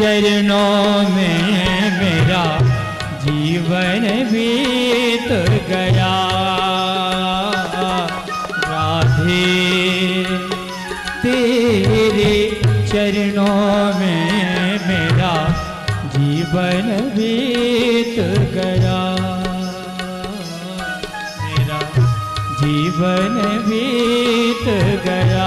चरणों में मेरा जीवन बीत गया। राधे तेरे चरणों में मेरा जीवन बीत गया। मेरा जीवन बीत गया।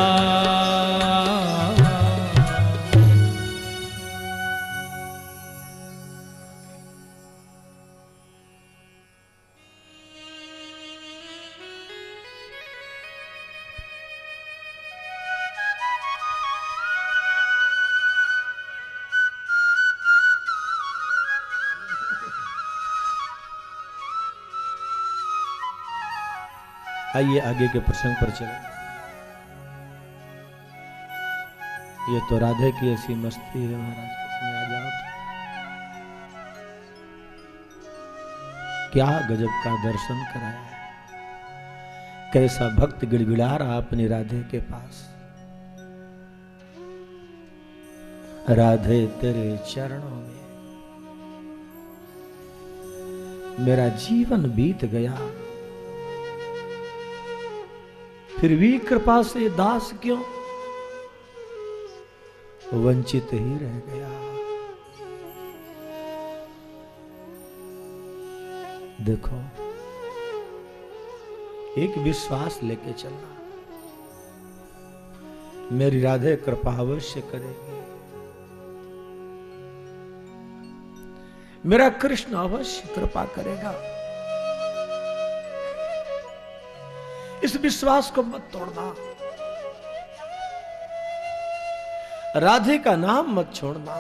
आइए आगे के प्रसंग पर चले। ये तो राधे की ऐसी मस्ती है महाराज, इसमें आ जाओ तो क्या गजब का दर्शन कराया है। कैसा भक्त गिड़गिड़ा रहा अपनी राधे के पास। राधे तेरे चरणों में मेरा जीवन बीत गया, फिर भी कृपा से दास क्यों वंचित ही रह गया। देखो, एक विश्वास लेके चलना, मेरी राधे कृपा अवश्य करेगी, मेरा कृष्ण अवश्य कृपा करेगा। इस विश्वास को मत तोड़ना, राधे का नाम मत छोड़ना।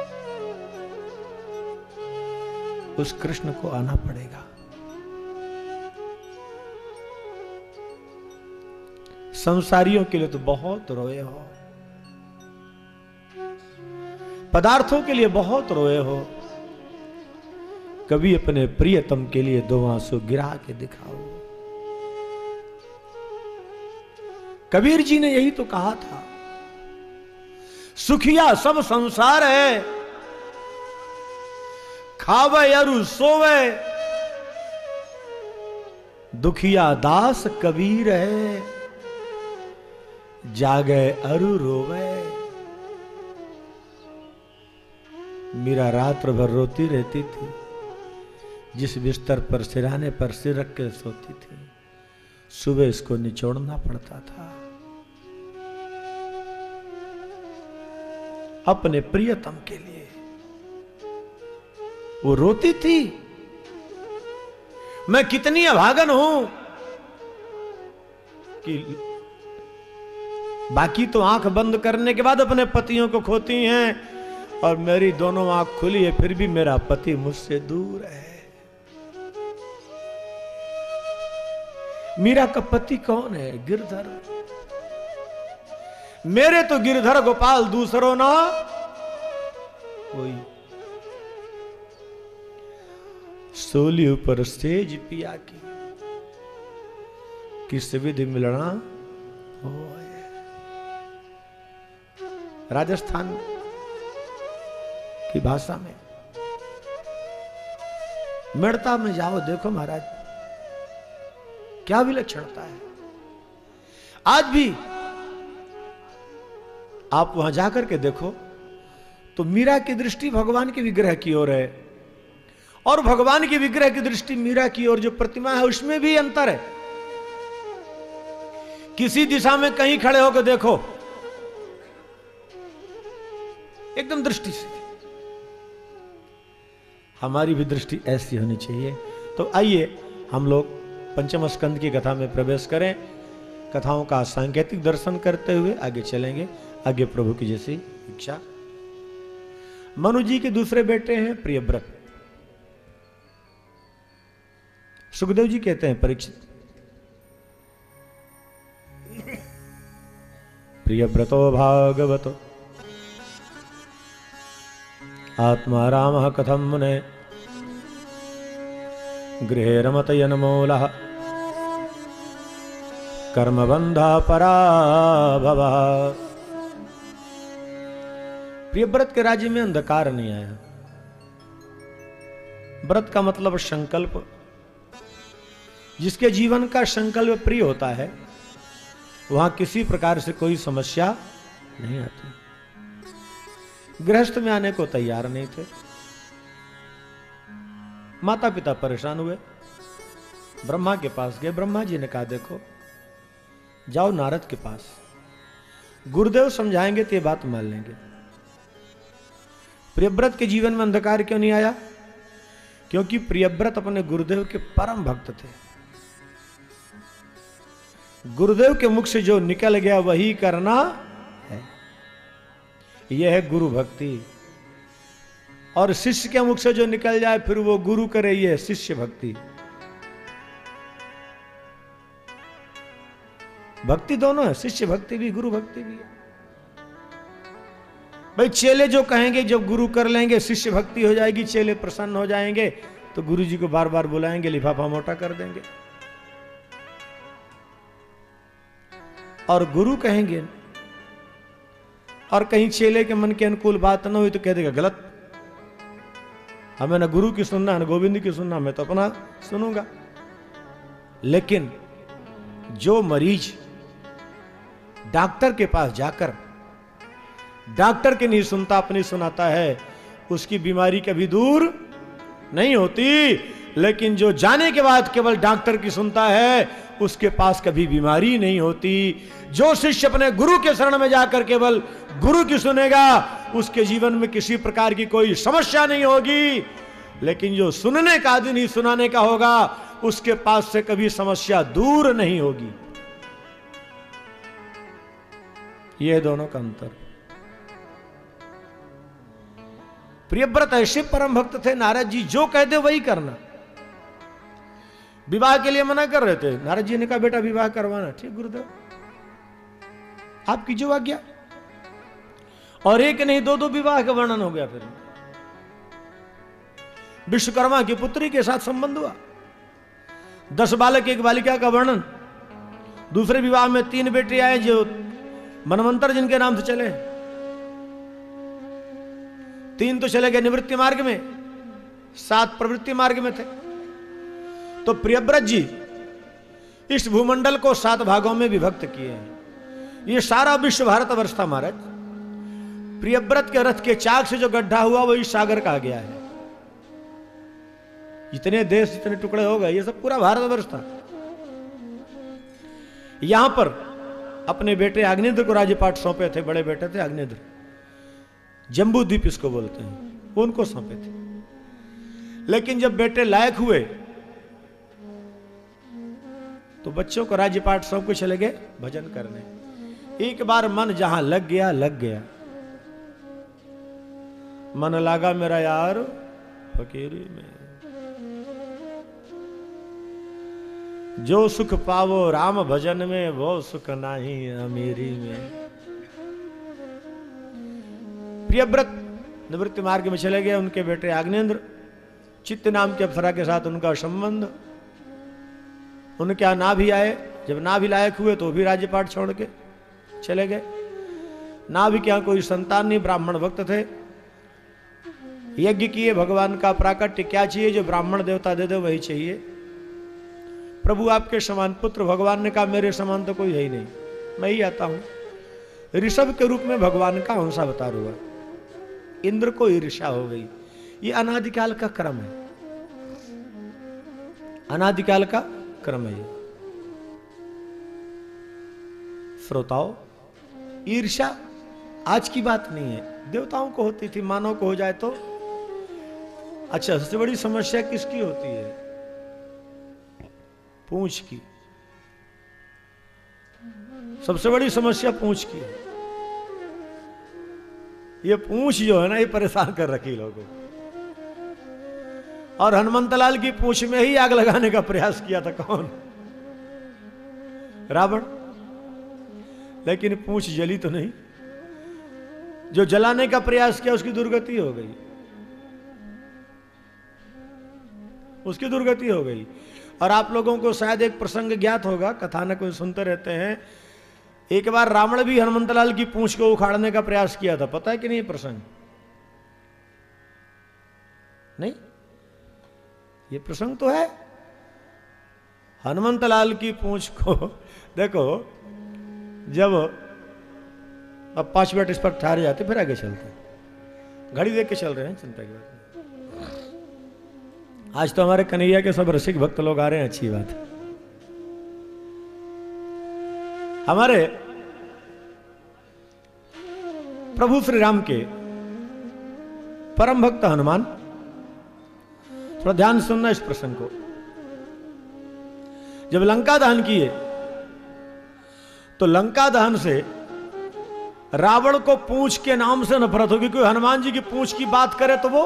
उस कृष्ण को आना पड़ेगा। संसारियों के लिए तो बहुत रोए हो, पदार्थों के लिए बहुत रोए हो, कभी अपने प्रियतम के लिए दो आंसू गिरा के दिखाओ। कबीर जी ने यही तो कहा था, सुखिया सब संसार है, खावे अरु सोवे, दुखिया दास कबीर है, जागे अरु रोवे। मीरा रात्र भर रोती रहती थी, जिस बिस्तर पर सिराने पर सिर रख के सोती थी, सुबह इसको निचोड़ना पड़ता था। अपने प्रियतम के लिए वो रोती थी। मैं कितनी अभागन हूं कि बाकी तो आंख बंद करने के बाद अपने पतियों को खोती हैं, और मेरी दोनों आंख खुली है फिर भी मेरा पति मुझसे दूर है। मीरा का पति कौन है? गिरधर। मेरे तो गिरधर गोपाल दूसरों ना कोई। सोली ऊपर सेज पिया की, किस विधि मिलना हो। राजस्थान की भाषा में मेड़ता में जाओ, देखो महाराज क्या विलक्षणता है। आज भी आप वहां जाकर के देखो तो मीरा की दृष्टि भगवान के विग्रह की ओर है, और भगवान के विग्रह की दृष्टि मीरा की ओर जो प्रतिमा है उसमें भी अंतर है। किसी दिशा में कहीं खड़े होकर देखो, एकदम दृष्टि से। हमारी भी दृष्टि ऐसी होनी चाहिए। तो आइए हम लोग पंचम स्कंद की कथा में प्रवेश करें। कथाओं का सांकेतिक दर्शन करते हुए आगे चलेंगे, आगे प्रभु की जैसी इच्छा। मनु जी के दूसरे बेटे हैं प्रियव्रत। सुखदेव जी कहते हैं परीक्षित, प्रियव्रतो भागवतो आत्मा रामः कथम मुने गृहे रमत यनमूलः कर्मबन्धा पराभवः प्रियव्रत के राज्य में अंधकार नहीं आया। व्रत का मतलब संकल्प। जिसके जीवन का संकल्प प्रिय होता है वहां किसी प्रकार से कोई समस्या नहीं आती। गृहस्थ में आने को तैयार नहीं थे। माता पिता परेशान हुए, ब्रह्मा के पास गए। ब्रह्मा जी ने कहा देखो जाओ नारद के पास, गुरुदेव समझाएंगे तो ये बात मान लेंगे। प्रियव्रत के जीवन में अंधकार क्यों नहीं आया? क्योंकि प्रियव्रत अपने गुरुदेव के परम भक्त थे। गुरुदेव के मुख से जो निकल गया वही करना है, यह है गुरु भक्ति। और शिष्य के मुख से जो निकल जाए फिर वो गुरु करे, यह है शिष्य भक्ति। भक्ति दोनों है, शिष्य भक्ति भी गुरु भक्ति भी है। भाई चेले जो कहेंगे जब गुरु कर लेंगे शिष्य भक्ति हो जाएगी, चेले प्रसन्न हो जाएंगे तो गुरु जी को बार बार बुलाएंगे, लिफाफा मोटा कर देंगे। और गुरु कहेंगे और कहीं चेले के मन के अनुकूल बात ना हुई तो कह देगा गलत, हमें ना गुरु की सुनना ना गोविंद की सुनना, मैं तो अपना सुनूंगा। लेकिन जो मरीज डॉक्टर के पास जाकर डॉक्टर की नहीं सुनता अपनी सुनाता है, उसकी बीमारी कभी दूर नहीं होती। लेकिन जो जाने के बाद केवल डॉक्टर की सुनता है उसके पास कभी बीमारी नहीं होती। जो शिष्य अपने गुरु के शरण में जाकर केवल गुरु की सुनेगा उसके जीवन में किसी प्रकार की कोई समस्या नहीं होगी। लेकिन जो सुनने का आदि नहीं सुनाने का होगा उसके पास से कभी समस्या दूर नहीं होगी। ये दोनों का अंतर। प्रियव्रत ऐसे परम भक्त थे, नारद जी जो कह दे वही करना। विवाह के लिए मना कर रहे थे, नारद जी ने कहा बेटा विवाह करवाना, ठीक गुरुदेव आपकी जो आज्ञा। और एक नहीं दो दो विवाह का वर्णन हो गया। फिर विश्वकर्मा की पुत्री के साथ संबंध हुआ, 10 बालक 1 बालिका का वर्णन। दूसरे विवाह में 3 बेटे आए जो मनवंतर जिनके नाम से चले। 3 तो चले गए निवृत्ति मार्ग में, 7 प्रवृत्ति मार्ग में थे। तो प्रियव्रत जी इस भूमंडल को 7 भागों में विभक्त किए हैं। ये सारा विश्व भारतवर्ष था महाराज। प्रियव्रत के रथ के चाक से जो गड्ढा हुआ वही सागर का गया है। जितने देश जितने टुकड़े हो गए ये सब पूरा भारतवर्ष था। यहां पर अपने बेटे अग्निद्र को राज्यपाट सौंपे थे। बड़े बेटे थे अग्निद्र, जम्बू द्वीप इसको बोलते हैं, उनको सौंपे थे। लेकिन जब बेटे लायक हुए तो बच्चों को राज्यपाट सौंप के चले गए भजन करने। एक बार मन जहां लग गया लग गया। मन लागा मेरा यार फकीरी में, जो सुख पावो राम भजन में वो सुख नहीं अमीरी में। प्रियव्रत निवृत्ति मार्ग में चले गए। उनके बेटे अग्निन्द्र, चित्त नाम के अप्सरा के साथ उनका संबंध। उनके यहां ना भी आए, जब ना भी लायक हुए तो भी राज्यपाट छोड़ के चले गए। ना भी क्या कोई संतान नहीं, ब्राह्मण भक्त थे। यज्ञ किए, भगवान का प्राकट्य क्या चाहिए, जो ब्राह्मण देवता दे दे वही चाहिए। प्रभु आपके समान पुत्र, भगवान ने कहा मेरे समान तो कोई है ही नहीं, मैं ही आता हूं। ऋषभ के रूप में भगवान का हंसा अवतार हुआ। इंद्र को ईर्ष्या हो गई। ये अनादिकाल का क्रम है, अनादिकाल का क्रम है। श्रोताओ, ईर्ष्या आज की बात नहीं है, देवताओं को होती थी, मानव को हो जाए तो अच्छा। सबसे बड़ी समस्या किसकी होती है? पूंछ की। सबसे बड़ी समस्या पूंछ की है। ये पूंछ जो है ना, ये परेशान कर रखी लोगों को। और हनुमंतलाल की पूंछ में ही आग लगाने का प्रयास किया था कौन? रावण। लेकिन पूंछ जली तो नहीं। जो जलाने का प्रयास किया उसकी दुर्गति हो गई, उसकी दुर्गति हो गई। और आप लोगों को शायद एक प्रसंग ज्ञात होगा, कथानक में सुनते रहते हैं। एक बार रावण भी हनुमंतलाल की पूंछ को उखाड़ने का प्रयास किया था, पता है कि नहीं प्रसंग? नहीं, ये प्रसंग तो है। हनुमंतलाल की पूंछ को देखो, जब अब 5 मिनट इस पर ठहर जाते फिर आगे चलते, घड़ी देख के चल रहे हैं, चिंता की बात नहीं। आज तो हमारे कन्हैया के सब रसिक भक्त लोग आ रहे हैं, अच्छी बात है। हमारे प्रभु श्री राम के परम भक्त हनुमान, थोड़ा ध्यान सुनना इस प्रसंग को। जब लंका दहन किए तो लंका दहन से रावण को पूंछ के नाम से नफरत होगी। कोई हनुमान जी की पूंछ की बात करे तो वो,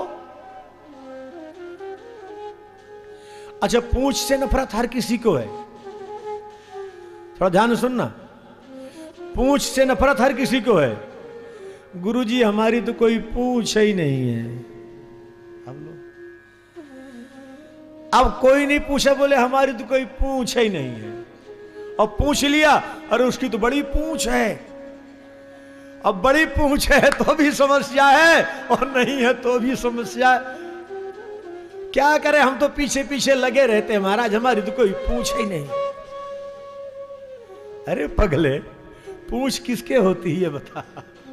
अच्छा पूंछ से नफरत हर किसी को है, थोड़ा ध्यान सुनना। पूंछ से नफरत हर किसी को है। गुरुजी हमारी तो कोई पूंछ ही नहीं है। हम लोग अब कोई नहीं पूछा, बोले हमारी तो कोई पूंछ ही नहीं है। और पूछ लिया, अरे उसकी तो बड़ी पूंछ है। अब बड़ी पूंछ है तो भी समस्या है, और नहीं है तो भी समस्या है। क्या करें, हम तो पीछे पीछे लगे रहते हैं महाराज, हमारी तो कोई पूंछ ही नहीं। अरे पगले, पूंछ किसके होती है बता?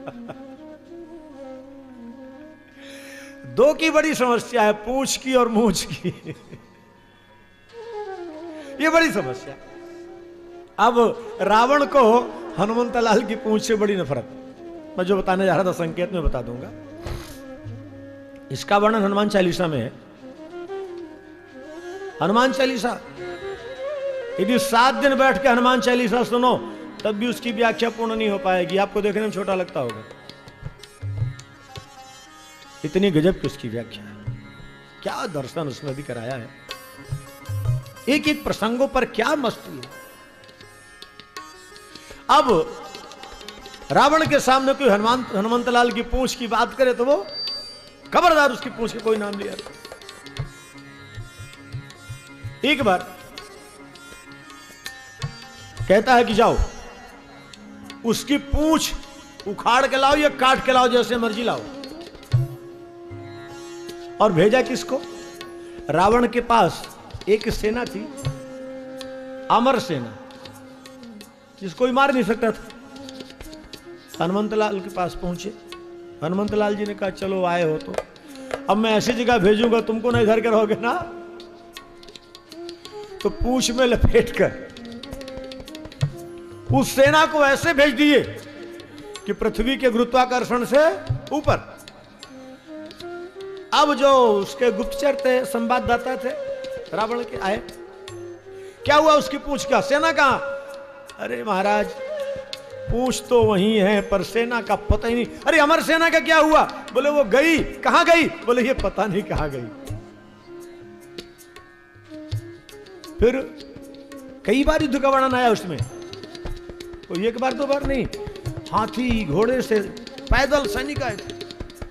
दो की बड़ी समस्या है, पूंछ की और मूंछ की। ये बड़ी समस्या। अब रावण को हनुमंतलाल की पूंछ से बड़ी नफरत। मैं जो बताने जा रहा था संकेत में बता दूंगा। इसका वर्णन हनुमान चालीसा में है। हनुमान चालीसा, यदि 7 दिन बैठ के हनुमान चालीसा सुनो तब भी उसकी व्याख्या पूर्ण नहीं हो पाएगी। आपको देखने में छोटा लगता होगा, इतनी गजब की उसकी व्याख्या है। क्या दर्शन उसने भी कराया है, एक एक प्रसंगों पर क्या मस्ती है। अब रावण के सामने कोई हनुमंतलाल की पूंछ की बात करे तो वो खबरदार, उसकी पूंछ के कोई नाम लिया। एक बार कहता है कि जाओ उसकी पूंछ उखाड़ के लाओ या काट के लाओ, जैसे मर्जी लाओ। और भेजा किसको? रावण के पास एक सेना थी, अमर सेना, जिसको कोई मार नहीं सकता था। हनुमंतलाल के पास पहुंचे। हनुमंतलाल जी ने कहा चलो आए हो तो अब मैं ऐसी जगह भेजूंगा, तुमको नहीं धर के रहोगे ना। तो पूंछ में लपेट कर उस सेना को ऐसे भेज दिए कि पृथ्वी के गुरुत्वाकर्षण से ऊपर। अब जो उसके गुप्तचर थे, संवाददाता थे रावण के, आए। क्या हुआ उसकी पूंछ का? सेना कहां? अरे महाराज पूंछ तो वहीं है पर सेना का पता ही नहीं। अरे अमर सेना का क्या हुआ? बोले वो गई। कहां गई? बोले ये पता नहीं कहां गई। फिर कई बार युद्ध का वर्णन आया उसमें, तो एक बार 2 बार नहीं। हाथी घोड़े से पैदल सैनिक आए थे।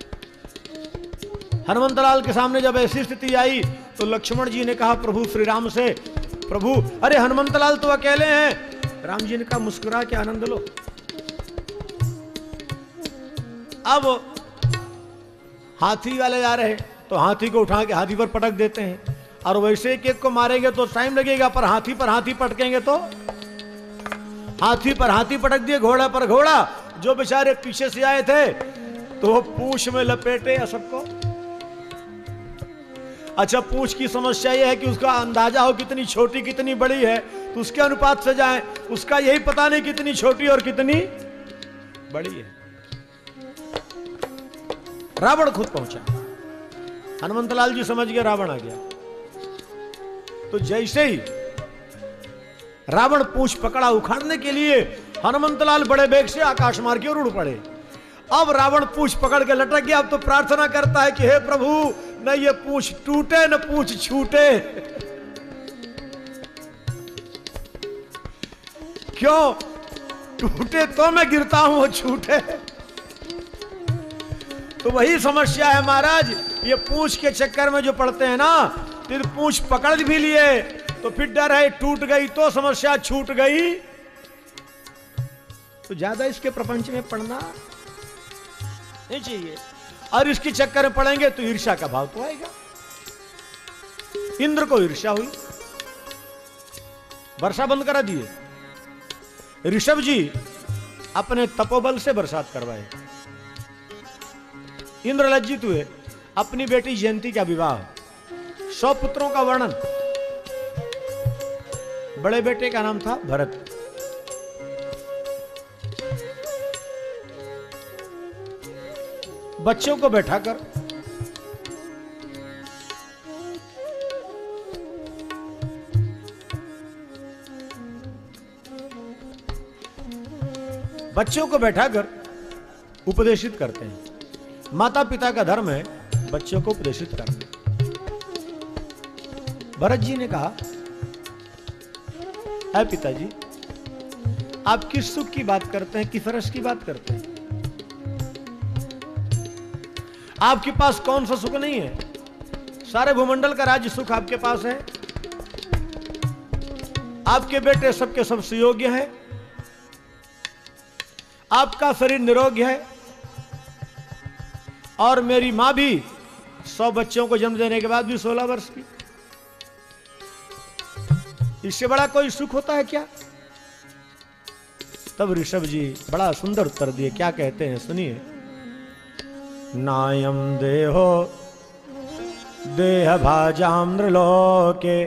हनुमंतलाल के सामने जब ऐसी स्थिति आई तो लक्ष्मण जी ने कहा प्रभु श्री राम से, प्रभु अरे हनुमंतलाल तो अकेले हैं। राम जी ने कहा मुस्कुरा के आनंद लो। अब हाथी वाले जा रहे तो हाथी को उठा के हाथी पर पटक देते हैं, और वैसे एक को मारेंगे तो टाइम लगेगा, पर हाथी पटकेंगे तो हाथी पर हाथी पटक दिए, घोड़ा पर घोड़ा। जो बेचारे पीछे से आए थे तो वो पूंछ में लपेटे सबको। अच्छा पूंछ की समस्या यह है कि उसका अंदाजा हो कितनी छोटी कितनी बड़ी है, तो उसके अनुपात से जाए। उसका यही पता नहीं कितनी छोटी और कितनी बड़ी है। रावण खुद पहुंचा। हनुमंतलाल जी समझ गए रावण आ गया। तो जैसे ही रावण पूंछ पकड़ा उखाड़ने के लिए, हनुमंतलाल बड़े वेग से आकाश मार्ग की ओर उड़ पड़े। अब रावण पूंछ पकड़ के लटक गया। अब तो प्रार्थना करता है कि हे प्रभु न ये पूंछ टूटे न पूंछ छूटे। क्यों टूटे तो मैं गिरता हूं, वो छूटे तो वही समस्या है महाराज। ये पूंछ के चक्कर में जो पड़ते हैं ना, फिर पूंछ पकड़ भी लिए तो फिर डर है टूट गई तो समस्या, छूट गई तो ज्यादा इसके प्रपंच में पढ़ना नहीं चाहिए। और इसके चक्कर में पड़ेंगे तो ईर्ष्या का भाव तो आएगा। इंद्र को ईर्ष्या हुई, वर्षा बंद करा दिए। ऋषभ जी अपने तपोबल से बरसात करवाए। इंद्र लज्जित हुए, अपनी बेटी जयंती का विवाह, 100 पुत्रों का वर्णन। बड़े बेटे का नाम था भरत, बच्चों को बैठाकर उपदेशित करते हैं। माता पिता का धर्म है बच्चों को उपदेशित करना। भरत जी ने कहा, ऐ पिताजी, आप किस सुख की बात करते हैं, किस रस की बात करते हैं? आपके पास कौन सा सुख नहीं है? सारे भूमंडल का राज्य सुख आपके पास है। आपके बेटे सबके सब सुयोग्य है, आपका शरीर निरोग है, और मेरी मां भी 100 बच्चों को जन्म देने के बाद भी 16 वर्ष की। इससे बड़ा कोई सुख होता है क्या? तब ऋषभ जी बड़ा सुंदर उत्तर दिए। क्या कहते हैं, सुनिए। नायम देहो देह भाजाम्रलोके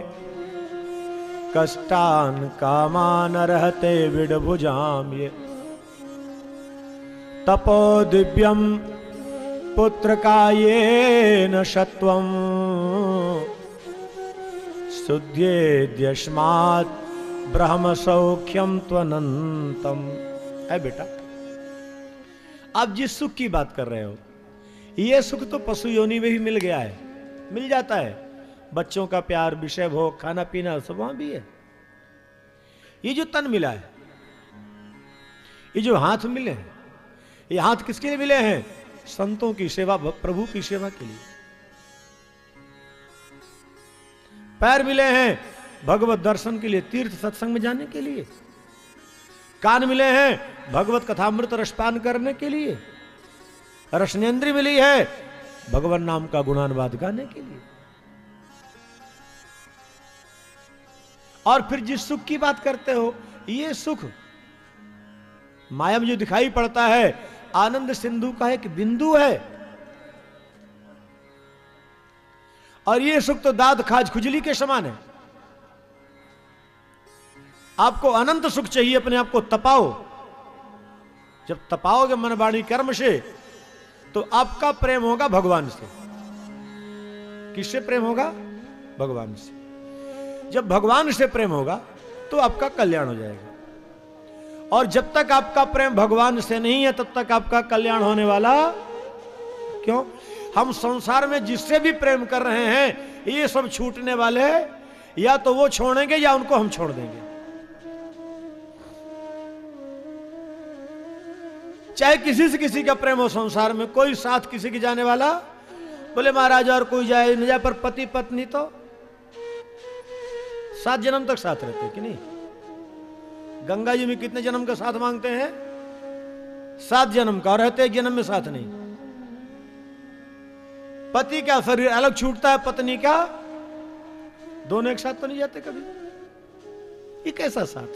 कष्टान कामान रहते विडभुजाम। ये तपो दिव्यम पुत्र कायेन शत्वम शुद्ध्येद्यस्मात् ब्रह्म सौख्यम त्वनंतम। है बेटा, आप जिस सुख की बात कर रहे हो, ये सुख तो पशु योनि में भी मिल गया है, मिल जाता है। बच्चों का प्यार, विषय भोग, खाना पीना सब वहां भी है। ये जो तन मिला है, ये जो हाथ मिले हैं, ये हाथ किसके लिए मिले हैं? संतों की सेवा, प्रभु की सेवा के लिए। पैर मिले हैं भगवत दर्शन के लिए, तीर्थ सत्संग में जाने के लिए। कान मिले हैं भगवत कथामृत रसपान करने के लिए। रसनेन्द्रिय मिली है भगवान नाम का गुणानुवाद गाने के लिए। और फिर जिस सुख की बात करते हो, ये सुख माया में जो दिखाई पड़ता है, आनंद सिंधु का एक बिंदु है। और ये सुख तो दाद खाज खुजली के समान है। आपको अनंत सुख चाहिए, अपने आप को तपाओ। जब तपाओगे मन वाणी कर्म से, तो आपका प्रेम होगा भगवान से। किससे प्रेम होगा? भगवान से। जब भगवान से प्रेम होगा तो आपका कल्याण हो जाएगा। और जब तक आपका प्रेम भगवान से नहीं है, तब तक आपका कल्याण होने वाला क्यों? हम संसार में जिससे भी प्रेम कर रहे हैं, ये सब छूटने वाले हैं। या तो वो छोड़ेंगे या उनको हम छोड़ देंगे। चाहे किसी से किसी का प्रेम हो संसार में, कोई साथ किसी की जाने वाला, बोले महाराज और कोई जाए न जाए, पर पति पत्नी तो 7 जन्म तक साथ रहते कि नहीं? गंगा जी में कितने जन्म का साथ मांगते हैं? 7 जन्म का, और रहते 1 जन्म में साथ नहीं। पति का शरीर अलग छूटता है, पत्नी का दोनों एक साथ तो नहीं जाते कभी। ये कैसा साथ?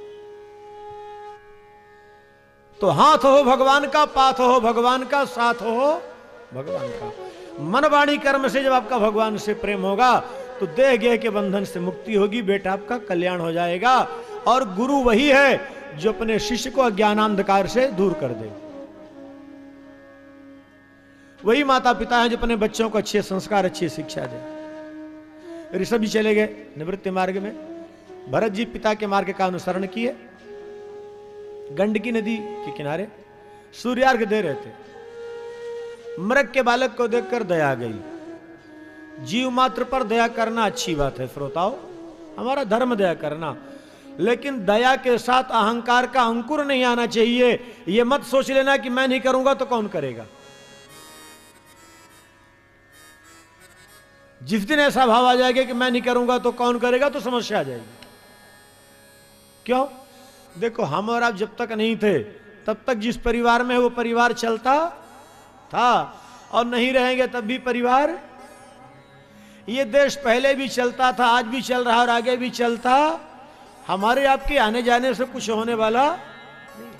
तो हाथ हो भगवान का, पाथ हो भगवान का, साथ हो भगवान का। मन वाणी कर्म से जब आपका भगवान से प्रेम होगा, तो देह गेह के बंधन से मुक्ति होगी, बेटा आपका कल्याण हो जाएगा। और गुरु वही है जो अपने शिष्य को अज्ञानांधकार से दूर कर दे। वही माता पिता है जो अपने बच्चों को अच्छे संस्कार, अच्छी शिक्षा दे। ऋषभ जी चले गए निवृत्ति मार्ग में। भरत जी पिता के मार्ग का अनुसरण किए। गंडकी नदी के किनारे सूर्यार्घ दे रहे थे। मृग के बालक को देखकर दया गई। जीव मात्र पर दया करना अच्छी बात है श्रोताओं, हमारा धर्म दया करना। लेकिन दया के साथ अहंकार का अंकुर नहीं आना चाहिए। यह मत सोच लेना कि मैं नहीं करूंगा तो कौन करेगा। जिस दिन ऐसा भाव आ जाएगा कि मैं नहीं करूंगा तो कौन करेगा, तो समस्या आ जाएगी। क्यों? देखो हम और आप जब तक नहीं थे तब तक जिस परिवार में है वो परिवार चलता था, और नहीं रहेंगे तब भी परिवार। ये देश पहले भी चलता था, आज भी चल रहा और आगे भी चलता। हमारे आपके आने जाने से कुछ होने वाला नहीं।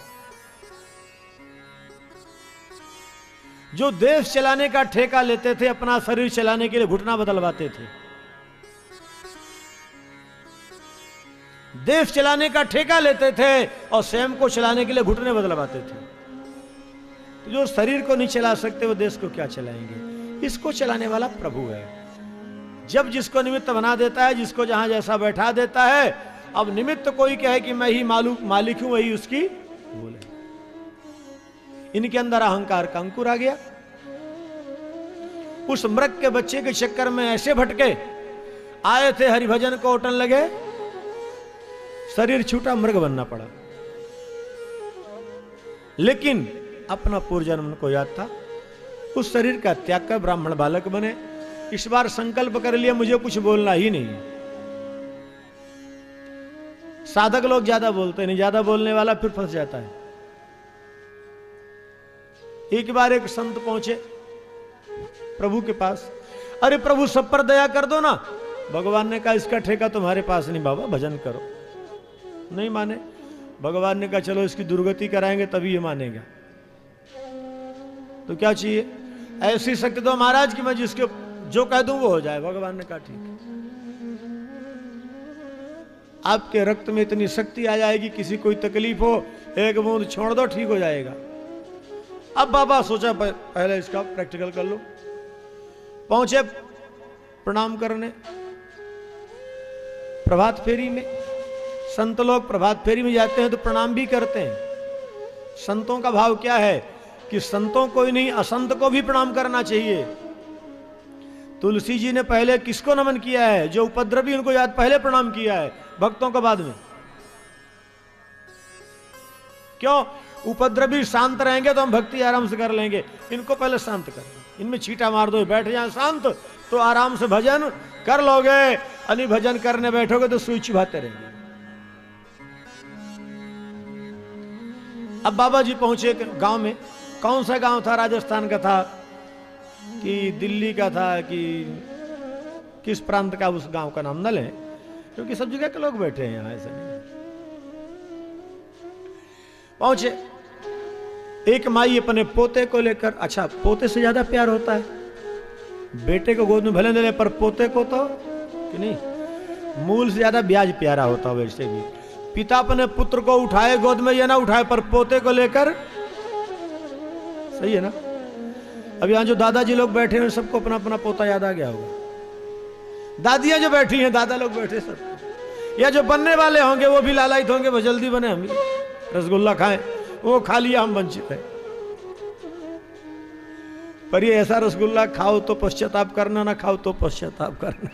जो देश चलाने का ठेका लेते थे, अपना शरीर चलाने के लिए घुटना बदलवाते थे। देश चलाने का ठेका लेते थे और स्वयं को चलाने के लिए घुटने बदलवाते थे। तो जो शरीर को नहीं चला सकते वो देश को क्या चलाएंगे? इसको चलाने वाला प्रभु है। जब जिसको निमित्त बना देता है, जिसको जहां जैसा बैठा देता है। अब निमित्त कोई कहे कि मैं ही मालिक हूं, वही उसकी भूल है। इनके अंदर अहंकार का अंकुर आ गया। उस मृग के बच्चे के चक्कर में ऐसे भटके, आए थे हरिभजन को ओटन लगे, शरीर छूटा, मृग बनना पड़ा। लेकिन अपना पूर्वजन्म को याद था, उस शरीर का त्याग कर ब्राह्मण बालक बने। इस बार संकल्प कर लिया मुझे कुछ बोलना ही नहीं है। साधक लोग ज्यादा बोलते नहीं, ज्यादा बोलने वाला फिर फंस जाता है। एक बार एक संत पहुंचे प्रभु के पास। अरे प्रभु सब पर दया कर दो ना। भगवान ने कहा इसका ठेका तुम्हारे पास नहीं बाबा, भजन करो। नहीं माने। भगवान ने कहा चलो इसकी दुर्गति कराएंगे तभी ये मानेगा। तो क्या चाहिए? ऐसी शक्ति दो महाराज कि मैं जिसके जो कह दूं वो हो जाए। भगवान ने कहा ठीक है, आपके रक्त में इतनी शक्ति आ जाएगी, किसी कोई तकलीफ हो एक बूंद छोड़ दो, ठीक हो जाएगा। अब बाबा सोचा पहले इसका प्रैक्टिकल कर लो। पहुंचे प्रणाम करने प्रभात फेरी में। संत लोग प्रभात फेरी में जाते हैं तो प्रणाम भी करते हैं। संतों का भाव क्या है कि संतों को ही नहीं, असंत को भी प्रणाम करना चाहिए। तुलसी जी ने पहले किसको नमन किया है? जो उपद्रवी उनको याद पहले प्रणाम किया है, भक्तों को बाद में। क्यों? उपद्रवी शांत रहेंगे तो हम भक्ति आराम से कर लेंगे। इनको पहले शांत कर, इनमें छींटा मार दो, बैठ जाए शांत, तो आराम से भजन कर लोगे। अनि भजन करने बैठोगे तो सुई चिभाते रहेंगे। अब बाबा जी पहुंचे गांव में। कौन सा गांव था? राजस्थान का था कि दिल्ली का था कि किस प्रांत का? उस गांव का नाम न लें क्योंकि सब जगह के लोग बैठे हैं यहां, ऐसा नहीं। पहुंचे, एक माई अपने पोते को लेकर, अच्छा पोते से ज्यादा प्यार होता है बेटे को गोद में भले ले ले, पर पोते को तो कि नहीं, मूल से ज्यादा ब्याज प्यारा होता है। वैसे भी पिता अपने पुत्र को उठाए गोद में, ये ना उठाए, पर पोते को लेकर, सही है ना? अब यहां जो दादाजी लोग बैठे हैं सबको अपना अपना पोता याद आ गया होगा। दादियां जो बैठी हैं, दादा लोग बैठे सब, या जो बनने वाले होंगे वो भी लालायित होंगे, वो जल्दी बने, हम रसगुल्ला खाएं, वो खा लिया हम वंचित है। पर ये ऐसा रसगुल्ला खाओ तो पश्चाताप करना, ना खाओ तो पश्चाताप करना,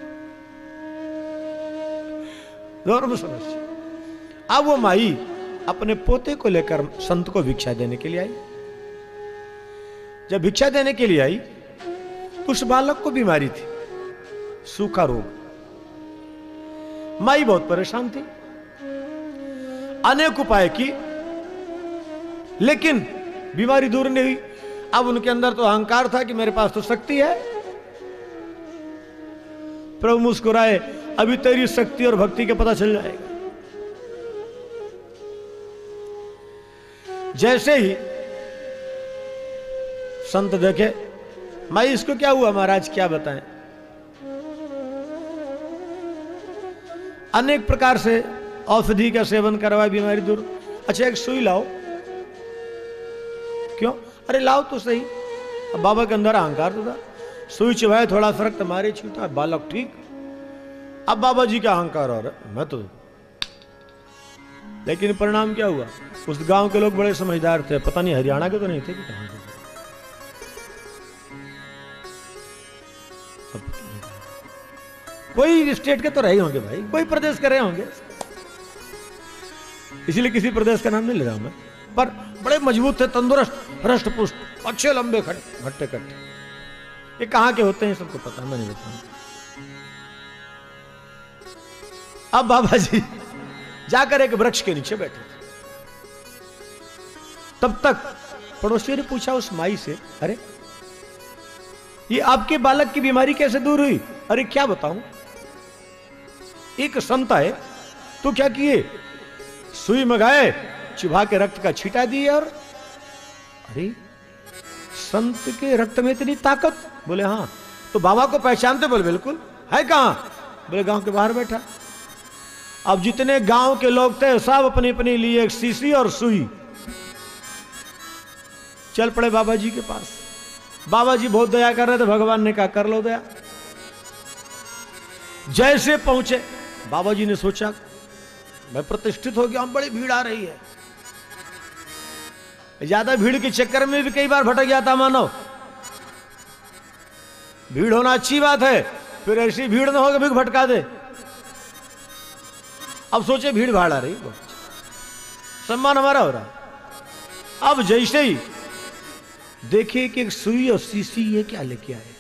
दोनों समस्या। अब वो माई अपने पोते को लेकर संत को भिक्षा देने के लिए आई। जब भिक्षा देने के लिए आई तो उस बालक को बीमारी थी, सूखा रोग। माई बहुत परेशान थी, अनेक उपाय की, लेकिन बीमारी दूर नहीं हुई। अब उनके अंदर तो अहंकार था कि मेरे पास तो शक्ति है। प्रभु मुस्कुराए, अभी तेरी शक्ति और भक्ति के पता चल जाएगा। जैसे ही संत देखे, माई इसको क्या हुआ महाराज, क्या बताएं? अनेक प्रकार से औषधि का सेवन करवाए, बीमारी दूर। अच्छा एक सुई लाओ। क्यों? अरे लाओ तो सही। अब बाबा के अंदर अहंकार तो था, सुई चिवाए, थोड़ा फर्क तुम्हारे छूटा, बालक ठीक। अब बाबा जी का अहंकार और मैं तो, लेकिन परिणाम क्या हुआ? उस गांव के लोग बड़े समझदार थे, पता नहीं हरियाणा के तो नहीं थे कि कहां के। कोई स्टेट के तो रहे होंगे भाई, कोई प्रदेश के रहे होंगे, इसीलिए किसी प्रदेश का नाम नहीं ले रहा हूं मैं, पर बड़े मजबूत थे, तंदुरुस्त, हृष्ट पुष्ट, अच्छे लंबे खट्टे खट्टे। ये कहां के होते हैं सबको पता, मैं नहीं बताऊंगा। अब बाबा जी जाकर एक वृक्ष के नीचे बैठे थे। तब तक पड़ोसियों ने पूछा उस माई से, अरे ये आपके बालक की बीमारी कैसे दूर हुई? अरे क्या बताऊं, एक संत आए तो क्या किए, सुई मंगाए, चुभा के रक्त का छींटा दिए, और अरे संत के रक्त में इतनी ताकत? बोले हाँ। तो बाबा को पहचानते? बोले बिल्कुल। है कहां? बोले गांव के बाहर बैठा। अब जितने गांव के लोग थे सब अपनी अपनी लिए एक शीशी और सुई, चल पड़े बाबा जी के पास। बाबा जी बहुत दया कर रहे थे, भगवान ने कहा कर लो दया। जैसे पहुंचे, बाबा जी ने सोचा मैं प्रतिष्ठित हो गया हूं, बड़ी भीड़ आ रही है। ज्यादा भीड़ के चक्कर में भी कई बार भटक जाता मानव। भीड़ होना अच्छी बात है, फिर ऐसी भीड़ ना हो कि भीड़ भटका दे। अब सोचे भीड़ भाड़ आ रही, सम्मान हमारा हो रहा। अब जैसे ही देखे कि एक सुई और शीशी ये क्या लेके आए,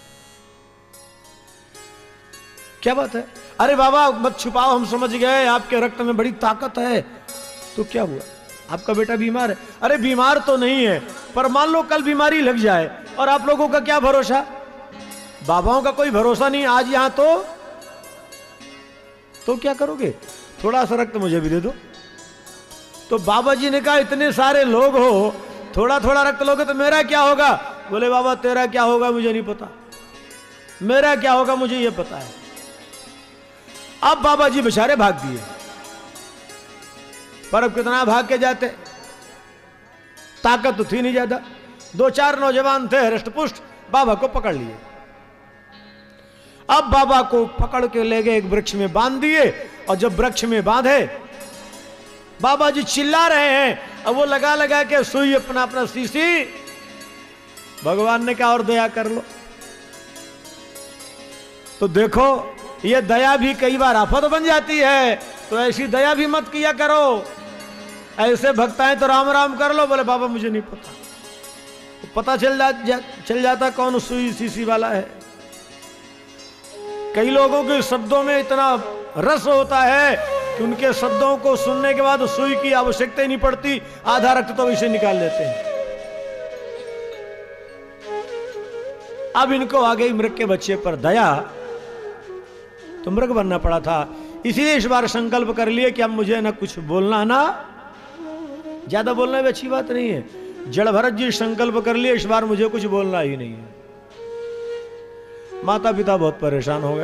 क्या बात है? अरे बाबा मत छुपाओ, हम समझ गए आपके रक्त में बड़ी ताकत है। तो क्या हुआ, आपका बेटा बीमार है? अरे बीमार तो नहीं है, पर मान लो कल बीमारी लग जाए, और आप लोगों का क्या भरोसा? बाबाओं का कोई भरोसा नहीं। आज यहां तो क्या करोगे? थोड़ा सा रक्त मुझे भी दे दो। तो बाबा जी ने कहा इतने सारे लोग हो, थोड़ा थोड़ा रक्त लोगे तो मेरा क्या होगा? बोले बाबा तेरा क्या होगा मुझे नहीं पता, मेरा क्या होगा मुझे ये पता है। अब बाबा जी बेचारे भाग दिए, पर अब कितना भाग के जाते, ताकत तो थी नहीं ज्यादा। 2-4 नौजवान थे हृष्टपुष्ट, बाबा को पकड़ लिए। अब बाबा को पकड़ के ले गए, एक वृक्ष में बांध दिए, और जब वृक्ष में बांधे, बाबा जी चिल्ला रहे हैं, अब वो लगा लगा के सुई अपना अपना शीशी। भगवान ने कहा और दया कर लो। तो देखो ये दया भी कई बार आफत बन जाती है, तो ऐसी दया भी मत किया करो। ऐसे भक्ताएं तो राम राम कर लो। बोले बाबा मुझे नहीं पता। तो पता चल जाता कौन सुई शीशी वाला है। कई लोगों के शब्दों में इतना रस होता है कि उनके शब्दों को सुनने के बाद सुई की आवश्यकता ही नहीं पड़ती, आधा रक्त तो इसे निकाल लेते हैं। अब इनको आ गई मृग के बच्चे पर दया, तो मृग बनना पड़ा था। इसीलिए इस बार संकल्प कर लिए कि अब मुझे ना कुछ बोलना, ना ज्यादा बोलना भी अच्छी बात नहीं है। जड़ भरत जी संकल्प कर लिए इस बार मुझे कुछ बोलना ही नहीं है। माता पिता बहुत परेशान हो गए,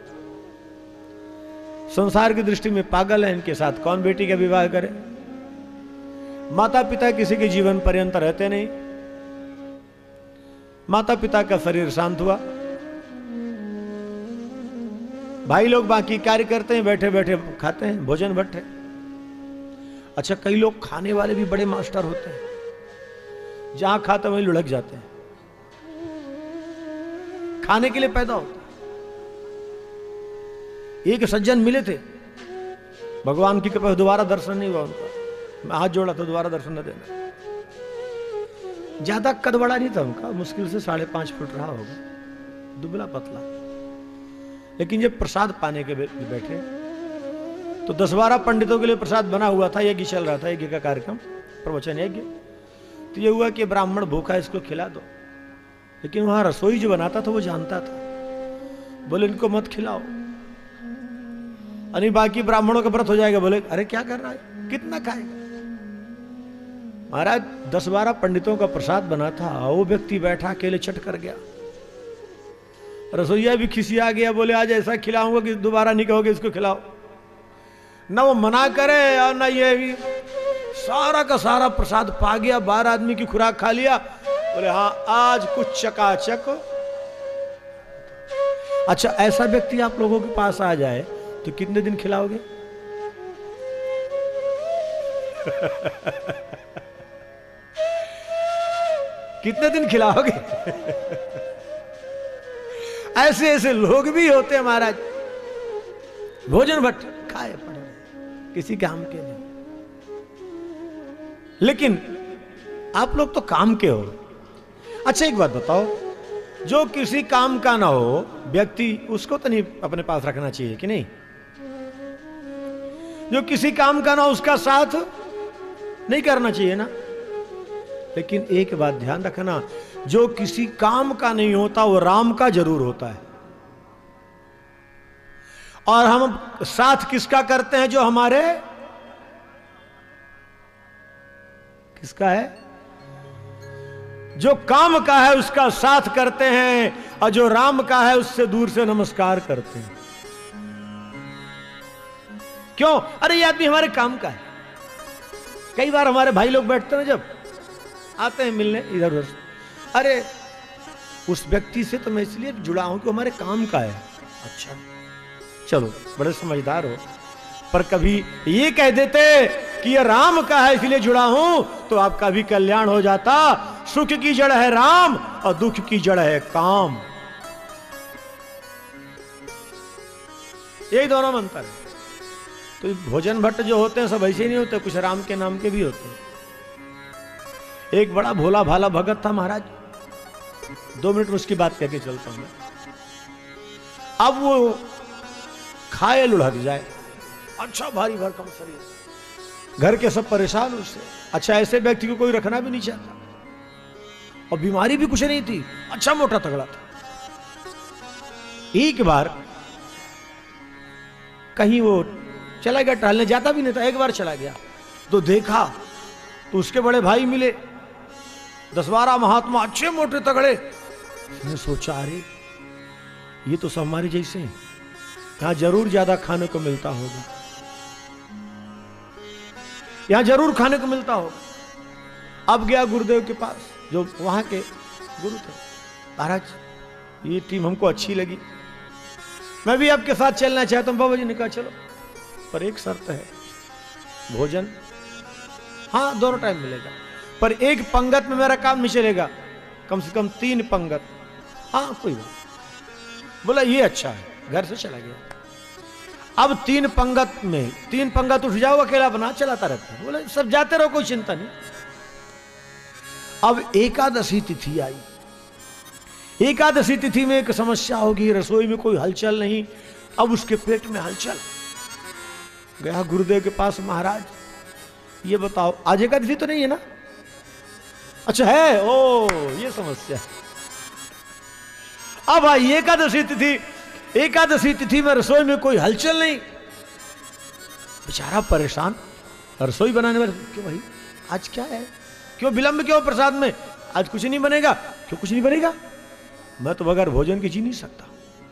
संसार की दृष्टि में पागल है, इनके साथ कौन बेटी का विवाह करे। माता पिता किसी के जीवन पर्यंत रहते नहीं। माता पिता का शरीर शांत हुआ, भाई लोग बाकी कार्य करते हैं, बैठे बैठे खाते हैं, भोजन भट्टे। अच्छा कई लोग खाने वाले भी बड़े मास्टर होते हैं, जहां खाते वहीं लुढ़क जाते हैं, खाने के लिए पैदा होते हैं। एक सज्जन मिले थे, भगवान की कृपा दोबारा दर्शन नहीं हुआ उनका, मैं हाथ जोड़ा था दोबारा दर्शन न देना। ज्यादा कद बड़ा नहीं था उनका, मुश्किल से 5.5 फुट रहा होगा, दुबला पतला। लेकिन जब प्रसाद पाने के बैठे तो 10-12 पंडितों के लिए प्रसाद बना हुआ था, यज्ञ चल रहा था, यज्ञ का कार्यक्रम, प्रवचन यज्ञ। तो ये हुआ कि ब्राह्मण भूखा है, इसको खिला दो। लेकिन वहां रसोई जो बनाता था वो जानता था, बोले इनको मत खिलाओ, अरे बाकी ब्राह्मणों का व्रत हो जाएगा। बोले अरे क्या कर रहा है, कितना खाएगा। महाराज 10-12 पंडितों का प्रसाद बना था, वो व्यक्ति बैठा अकेले चट कर गया। रसोईया भी खिसिया गया, बोले आज ऐसा खिलाऊंगा कि दोबारा नहीं कहोगे इसको खिलाओ। ना वो मना करे और ना ये भी, सारा का सारा प्रसाद पा गया, 12 आदमी की खुराक खा लिया। बोले हाँ आज कुछ चकाचक। अच्छा ऐसा व्यक्ति आप लोगों के पास आ जाए तो कितने दिन खिलाओगे? कितने दिन खिलाओगे? ऐसे ऐसे लोग भी होते हैं महाराज, भोजन भट्ट खाए पड़े किसी काम के नहीं। लेकिन आप लोग तो काम के हो। अच्छा एक बात बताओ, जो किसी काम का ना हो व्यक्ति, उसको तो नहीं अपने पास रखना चाहिए कि नहीं? जो किसी काम का ना उसका साथ नहीं करना चाहिए ना। लेकिन एक बात ध्यान रखना, जो किसी काम का नहीं होता वो राम का जरूर होता है। और हम साथ किसका करते हैं? जो हमारे किसका है? जो काम का है उसका साथ करते हैं, और जो राम का है उससे दूर से नमस्कार करते हैं। क्यों? अरे ये आदमी हमारे काम का है। कई बार हमारे भाई लोग बैठते हैं, जब आते हैं मिलने इधर उधर, अरे उस व्यक्ति से तो मैं इसलिए जुड़ा हूं कि हमारे काम का है। अच्छा चलो, बड़े समझदार हो, पर कभी ये कह देते कि ये राम का है इसलिए जुड़ा हूं, तो आपका भी कल्याण हो जाता। सुख की जड़ है राम और दुख की जड़ है काम, यही दोनों में अंतर है। तो भोजन भट्ट जो होते हैं सब ऐसे नहीं होते, कुछ राम के नाम के भी होते हैं। एक बड़ा भोला भाला भगत था महाराज, 2 मिनट में उसकी बात कह के चलता हूं। अब वो खाए लुढ़क जाए, अच्छा भारी भरकम शरीर, घर के सब परेशान उससे। अच्छा ऐसे व्यक्ति को कोई रखना भी नहीं चाहता, और बीमारी भी कुछ नहीं थी, अच्छा मोटा तगड़ा था। एक बार कहीं वो चला गया टहलने, जाता भी नहीं था, एक बार चला गया तो देखा तो उसके बड़े भाई मिले, 10-12 महात्मा अच्छे मोटे तगड़े। उसने सोचा अरे ये तो सब हमारे जैसे हैं, यहां जरूर ज्यादा खाने को मिलता होगा, यहां जरूर खाने को मिलता होगा। अब गया गुरुदेव के पास, जो वहां के गुरु थे। महाराज ये टीम हमको अच्छी लगी, मैं भी आपके साथ चलना चाहता हूं। बाबा जी ने कहा चलो, पर एक शर्त है, भोजन हाँ दोनों टाइम मिलेगा, पर एक पंगत में मेरा काम नहीं चलेगा, कम से कम 3 पंगत। हाँ कोई बात। बोला ये अच्छा है, घर से चला गया। अब 3 पंगत में 3 पंगत उठ जाओ, अकेला बना चलाता रहता है। बोले सब जाते रहो, कोई चिंता नहीं। अब एकादशी तिथि आई। एकादशी तिथि में एक समस्या होगी, रसोई में कोई हलचल नहीं। अब उसके पेट में हलचल। गया गुरुदेव के पास, महाराज ये बताओ आज एकादशी तो नहीं है ना? अच्छा है, ओ ये समस्या। अब आई एकादशी तिथि, एकादशी तिथि में रसोई में कोई हलचल नहीं, बेचारा परेशान। रसोई बनाने वाले, क्यों भाई आज क्या है, क्यों विलंब, क्यों प्रसाद में आज कुछ नहीं बनेगा? क्यों कुछ नहीं बनेगा? मैं तो बगैर भोजन के जी नहीं सकता,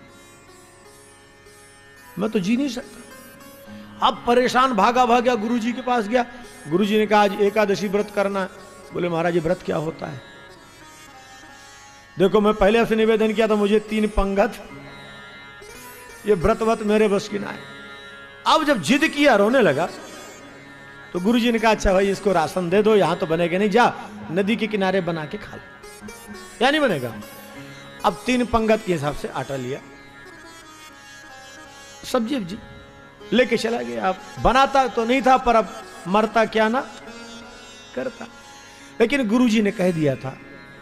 मैं तो जी नहीं सकता। अब परेशान भागा भागा गुरुजी के पास गया। गुरुजी ने कहा आज एकादशी व्रत करना है। बोले महाराज ये व्रत क्या होता है? देखो मैं पहले से निवेदन किया था, मुझे 3 पंगत, ये व्रतवत मेरे बस की ना है। अब जब जिद किया, रोने लगा, तो गुरुजी ने कहा अच्छा भाई इसको राशन दे दो, यहां तो बनेगा नहीं, जा नदी के किनारे बना के खा लो, या नहीं बनेगा। अब 3 पंगत के हिसाब से आटा लिया, सब्जी लेके चला गया। अब बनाता तो नहीं था, पर अब मरता क्या ना करता। लेकिन गुरुजी ने कह दिया था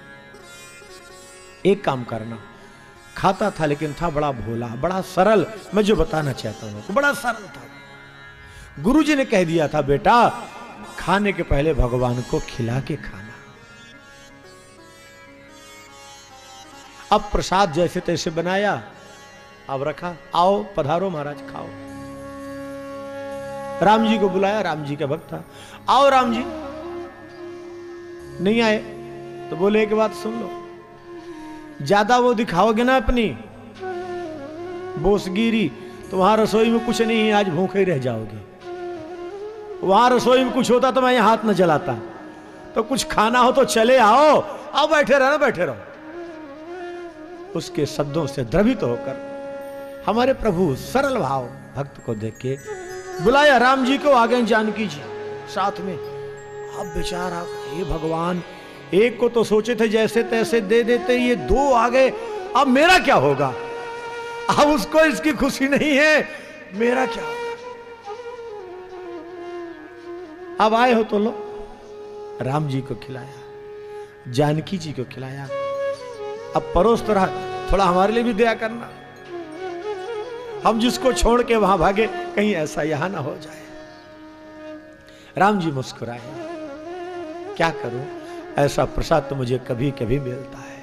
एक काम करना। खाता था लेकिन था बड़ा भोला, बड़ा सरल। मैं जो बताना चाहता हूं बड़ा सरल था। गुरुजी ने कह दिया था बेटा खाने के पहले भगवान को खिला के खाना। अब प्रसाद जैसे तैसे बनाया, अब रखा, आओ पधारो महाराज खाओ। राम जी को बुलाया, राम जी का भक्त था, आओ राम जी। नहीं आए तो बोले एक बात सुन लो, ज्यादा वो दिखाओगे ना अपनी बोसगिरी तो वहां रसोई में कुछ नहीं है, आज भूखे ही रह जाओगे। वहां रसोई में कुछ होता तो मैं यहां हाथ न जलाता। तो कुछ खाना हो तो चले आओ, आओ बैठे रहो, बैठे रहो। उसके शब्दों से द्रवित होकर हमारे प्रभु सरल भाव भक्त को देख के बुलाया। राम जी को आ गए, जानकी जी साथ में। अब बेचारा हे भगवान, एक को तो सोचे थे जैसे तैसे दे देते, ये 2 आ गए, अब मेरा क्या होगा? अब उसको इसकी खुशी नहीं है, मेरा क्या होगा? अब आए हो तो लो। राम जी को खिलाया, जानकी जी को खिलाया। अब परोस तो रहा, थोड़ा हमारे लिए भी दया करना। हम जिसको छोड़ के वहां भागे, कहीं ऐसा यहां ना हो जाए। राम जी मुस्कुराए, क्या करूं, ऐसा प्रसाद तो मुझे कभी कभी मिलता है।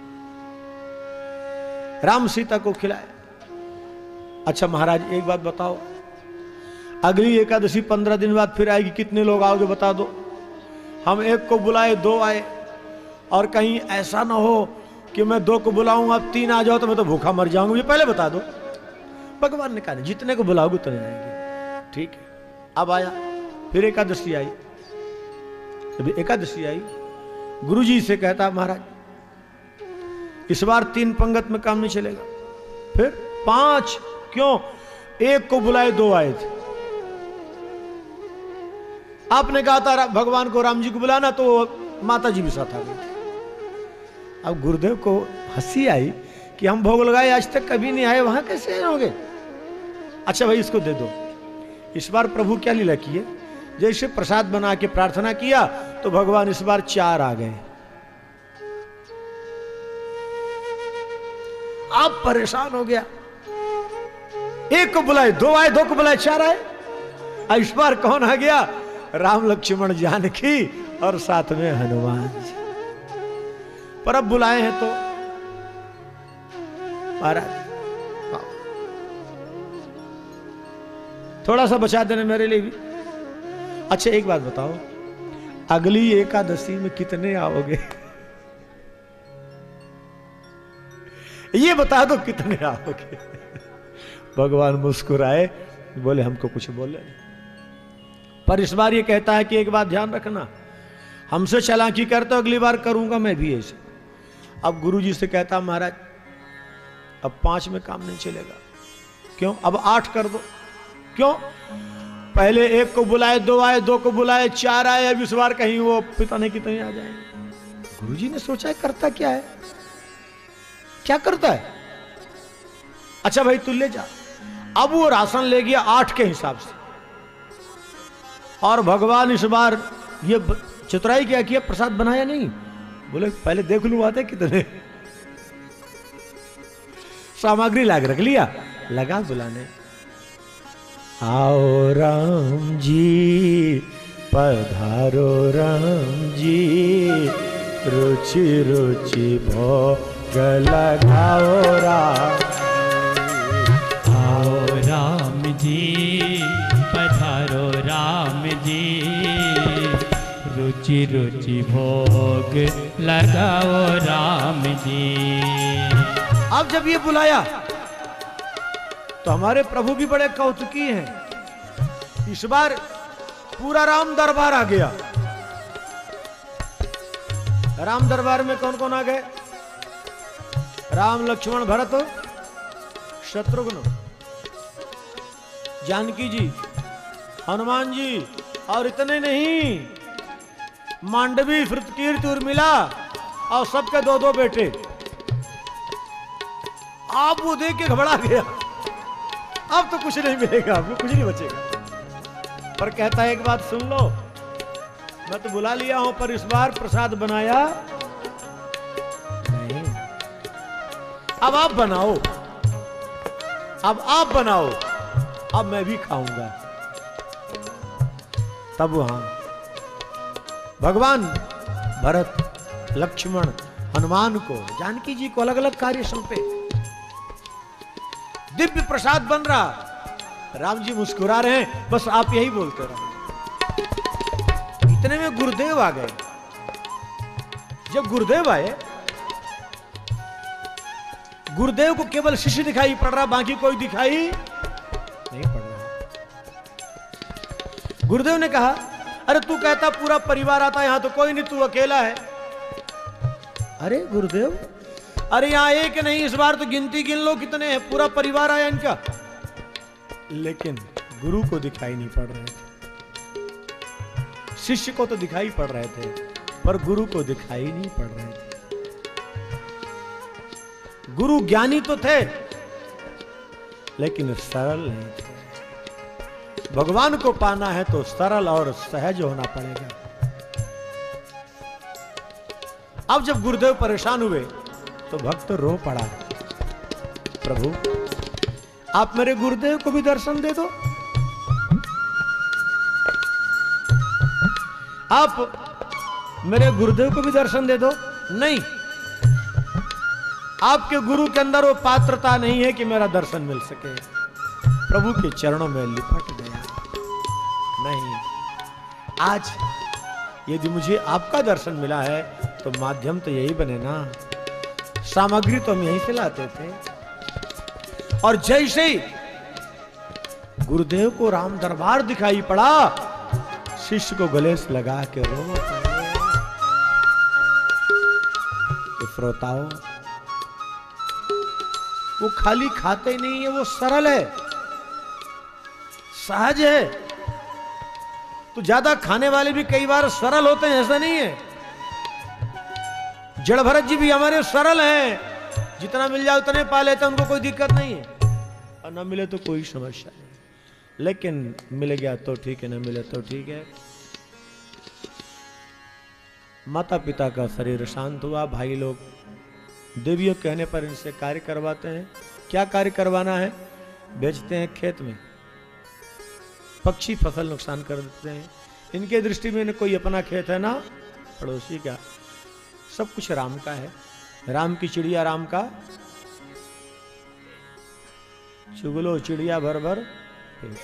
राम सीता को खिलाए। अच्छा महाराज एक बात बताओ, अगली एकादशी 15 दिन बाद फिर आएगी, कितने लोग आओगे बता दो। हम एक को बुलाए 2 आए, और कहीं ऐसा ना हो कि मैं 2 को बुलाऊंगा अब 3 आ जाओ तो मैं तो भूखा मर जाऊंगा, मुझे पहले बता दो। भगवान ने कहा नहीं, जितने को बुलाओगे उतने आएंगे। ठीक है, अब आया, फिर एकादशी आई। जब एकादशी आई, गुरुजी से कहता महाराज इस बार 3 पंगत में काम नहीं चलेगा। फिर 5 क्यों, एक को बुलाए 2 आए थे। आपने कहा था भगवान को राम जी को बुलाना, तो माता जी भी साथ आ गई। अब गुरुदेव को हंसी आई कि हम भोग लगाए आज तक कभी नहीं आए, वहां कैसे आएंगे। अच्छा भाई इसको दे दो। इस बार प्रभु क्या लीला किए, जैसे प्रसाद बना के प्रार्थना किया तो भगवान इस बार 4 आ गए। आप परेशान हो गया, एक को बुलाए 2 आए, 2 को बुलाए 4 आए। इस बार कौन आ गया, राम लक्ष्मण जानकी और साथ में हनुमान जी। पर अब बुलाए हैं तो महाराज थोड़ा सा बचा देना मेरे लिए भी। अच्छा एक बात बताओ, अगली एकादशी में कितने आओगे, ये बता दो कितने आओगे। भगवान मुस्कुराए, बोले हमको कुछ बोले नहीं, पर इस बार ये कहता है कि एक बात ध्यान रखना, हमसे चालाकी करते हो, अगली बार करूंगा मैं भी ऐसे। अब गुरुजी से कहता महाराज अब 5 में काम नहीं चलेगा। क्यों, अब 8 कर दो। क्यों, पहले एक को बुलाए 2 आए, 2 को बुलाए 4 आए, अब इस बार कहीं वो पता नहीं कितने आ जाएंगे। गुरुजी ने सोचा है करता क्या है, क्या करता है। अच्छा भाई तू ले जा। अब वो राशन ले गया 8 के हिसाब से, और भगवान इस बार ये चतुराई क्या किया, प्रसाद बनाया नहीं, बोले पहले देख लूं आते कितने। सामग्री लाग रख लिया, लगा बुलाने, आओ राम जी पधारो राम जी, रुचि रुचि भोग लगाओ राम। आओ राम जी पधारो राम जी, रुचि रुचि भोग लगाओ राम जी। अब जब ये बुलाया तो हमारे प्रभु भी बड़े कौतुकी हैं। इस बार पूरा राम दरबार आ गया। राम दरबार में कौन कौन आ गए, राम लक्ष्मण भरत शत्रुघ्न, जानकी जी, हनुमान जी, और इतने नहीं मांडवी, कृतकीर्ति, उर्मिला और सबके 2-2 बेटे। आप वो देख के घबरा गया, अब तो कुछ नहीं मिलेगा, अब कुछ नहीं बचेगा। पर कहता है एक बात सुन लो, मैं तो बुला लिया हूं पर इस बार प्रसाद बनाया नहीं, अब आप बनाओ, अब आप बनाओ, अब मैं भी खाऊंगा। तब वहां भगवान भरत, लक्ष्मण, हनुमान को, जानकी जी को अलग अलग कार्य सौंपे। दिव्य प्रसाद बन रहा, राम जी मुस्कुरा रहे हैं, बस आप यही बोलते रहो। इतने में गुरुदेव आ गए। जब गुरुदेव आए, गुरुदेव को केवल शिष्य दिखाई पड़ रहा, बाकी कोई दिखाई नहीं पड़ रहा। गुरुदेव ने कहा अरे तू कहता पूरा परिवार आता, यहां तो कोई नहीं, तू अकेला है। अरे गुरुदेव, अरे यहां एक नहीं, इस बार तो गिनती गिन लो कितने हैं, पूरा परिवार आया इनका। लेकिन गुरु को दिखाई नहीं पड़ रहे थे, शिष्य को तो दिखाई पड़ रहे थे, पर गुरु को दिखाई नहीं पड़ रहे थे। गुरु ज्ञानी तो थे लेकिन सरल नहीं थे। भगवान को पाना है तो सरल और सहज होना पड़ेगा। अब जब गुरुदेव परेशान हुए तो भक्त रो पड़ा, प्रभु आप मेरे गुरुदेव को भी दर्शन दे दो। आप मेरे गुरुदेव को भी दर्शन दे दो। नहीं, आपके गुरु के अंदर वो पात्रता नहीं है कि मेरा दर्शन मिल सके। प्रभु के चरणों में लिपट गया। नहीं, आज यदि मुझे आपका दर्शन मिला है तो माध्यम तो यही बने ना, सामग्री तो हम यहीं से लाते थे। और जैसे ही गुरुदेव को राम दरबार दिखाई पड़ा, शिष्य को गले से लगा के रो पड़े। तो श्रोताओं, वो खाली खाते नहीं है, वो सरल है, सहज है। तो ज्यादा खाने वाले भी कई बार सरल होते हैं, ऐसा नहीं है। जड़ भरत जी भी हमारे सरल हैं, जितना मिल जाए उतने पा लेते, उनको कोई दिक्कत नहीं है, और ना मिले तो कोई समस्या नहीं। लेकिन मिल गया तो ठीक है, ना मिले तो ठीक है। माता पिता का शरीर शांत हुआ, भाई लोग देवियों कहने पर इनसे कार्य करवाते हैं। क्या कार्य करवाना है? बेचते हैं खेत में, पक्षी फसल नुकसान कर देते हैं। इनके दृष्टि में न कोई अपना खेत है ना पड़ोसी का, सब कुछ राम का है। राम की चिड़िया राम का, चुगलो चिड़िया भर भर पेट।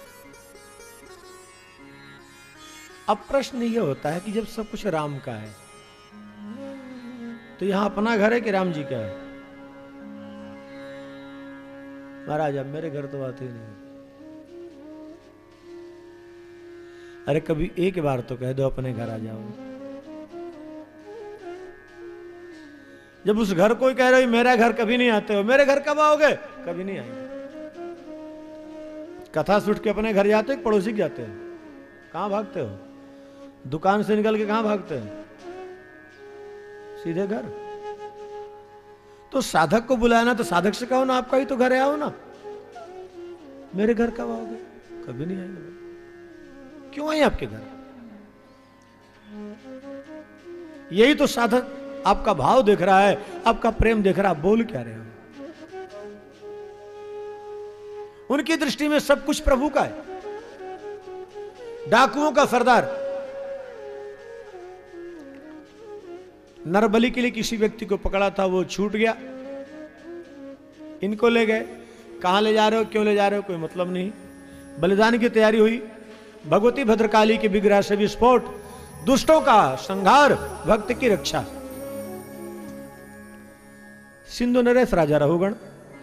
अब प्रश्न ये होता है कि जब सब कुछ राम का है तो यहां अपना घर है कि राम जी का है? महाराज अब मेरे घर तो आते ही नहीं। अरे कभी एक बार तो कह दो अपने घर आ जाओ। जब उस घर को कह रहे हो मेरा घर, कभी नहीं आते हो। मेरे घर कब आओगे? कभी नहीं आएंगे। कथा सुट के अपने घर जाते हो, पड़ोसी के जाते हो? कहां भागते हो? दुकान से निकल के कहां भागते हो? सीधे घर। तो साधक को बुलाया ना, तो साधक से कहो ना आपका ही तो घर है, आओ ना। मेरे घर कब आओगे? कभी नहीं आएंगे। क्यों आए आपके घर? यही तो साधक आपका भाव देख रहा है, आपका प्रेम देख रहा है, बोल क्या रहे हो? उनकी दृष्टि में सब कुछ प्रभु का है। डाकुओं का सरदार नरबली के लिए किसी व्यक्ति को पकड़ा था, वो छूट गया। इनको ले गए। कहां ले जा रहे हो, क्यों ले जा रहे हो, कोई मतलब नहीं। बलिदान की तैयारी हुई। भगवती भद्रकाली के विग्रह से विस्फोट, दुष्टों का संहार, भक्त की रक्षा। सिंधु नरेश राजा रहुगण